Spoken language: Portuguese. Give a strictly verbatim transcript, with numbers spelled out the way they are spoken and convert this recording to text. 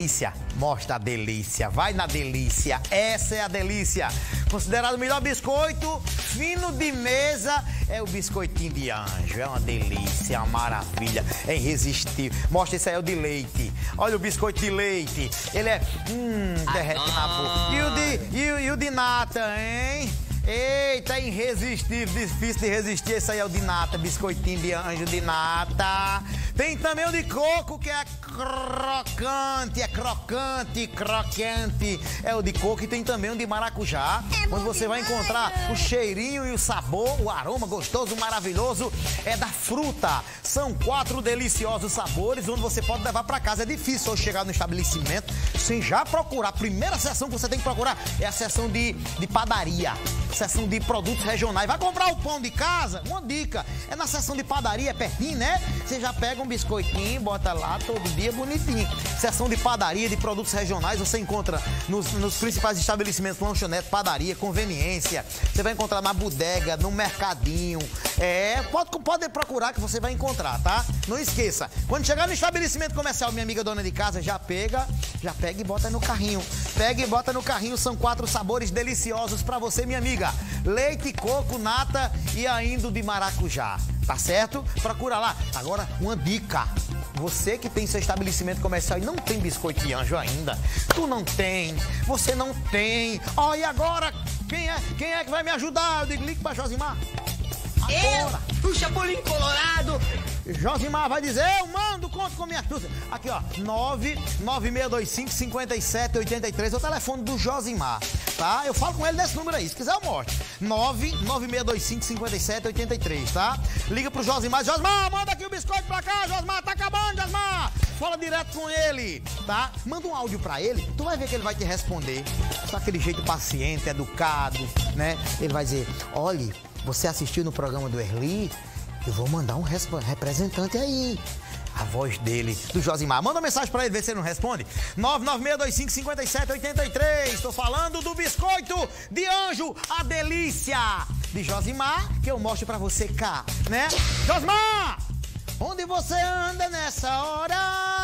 Delícia, mostra a delícia, vai na delícia, essa é a delícia. Considerado o melhor biscoito fino de mesa, é o biscoitinho de anjo, é uma delícia, é uma maravilha, é irresistível. Mostra, esse aí é o de leite, olha o biscoito de leite, ele é, hum, derrete na boca. E o de, e o, e o de nata, hein? Eita, é irresistível, difícil de resistir. Esse aí é o de nata, biscoitinho de anjo de nata. Tem também o de coco, que é crocante, é crocante, crocante. É o de coco. E tem também o de maracujá, é onde você vai encontrar o cheirinho e o sabor, o aroma gostoso, maravilhoso. É da fruta. São quatro deliciosos sabores, onde você pode levar para casa. É difícil hoje chegar no estabelecimento sem já procurar. A primeira seção que você tem que procurar é a seção de, de padaria. Seção de produtos regionais. Vai comprar o pão de casa? Uma dica. É na seção de padaria, é pertinho, né? Você já pega um biscoitinho, bota lá todo dia bonitinho. Seção de padaria, de produtos regionais, você encontra nos, nos principais estabelecimentos, lanchonete, padaria, conveniência. Você vai encontrar na bodega, no mercadinho. É, pode, pode procurar que você vai encontrar, tá? Não esqueça. Quando chegar no estabelecimento comercial, minha amiga dona de casa, já pega, já pega e bota no carrinho. Pega e bota no carrinho, são quatro sabores deliciosos pra você, minha amiga. Leite, coco, nata e ainda o de maracujá, tá certo? Procura lá. Agora, uma dica. Você que tem seu estabelecimento comercial e não tem biscoito de anjo ainda, tu não tem, você não tem. Ó, oh, e agora, quem é, quem é que vai me ajudar? Eu digo, ligue pra Josimar. Agora. Eu, o Chapolin Colorado. Josimar vai dizer, eu mando, conto com minha tusa. Aqui, ó, nove nove seis dois cinco, cinco sete oito três, é o telefone do Josimar, tá? Eu falo com ele nesse número aí, se quiser eu mostro. nove nove seis dois cinco, cinco sete oito três, tá? Liga pro Josimar, Josimar, manda aqui o biscoito pra cá, Josimar, tá acabando, Josimar. Fala direto com ele, tá? Manda um áudio pra ele, tu vai ver que ele vai te responder. Só aquele jeito paciente, educado, né? Ele vai dizer, olhe, você assistiu no programa do Erli? Eu vou mandar um representante aí. A voz dele, do Josimar. Manda uma mensagem pra ele, ver se ele não responde. nove nove seis dois cinco, cinco sete oito três. Tô falando do biscoito de anjo, a delícia de Josimar, que eu mostro pra você cá, né? Josimar! Onde você anda nessa hora?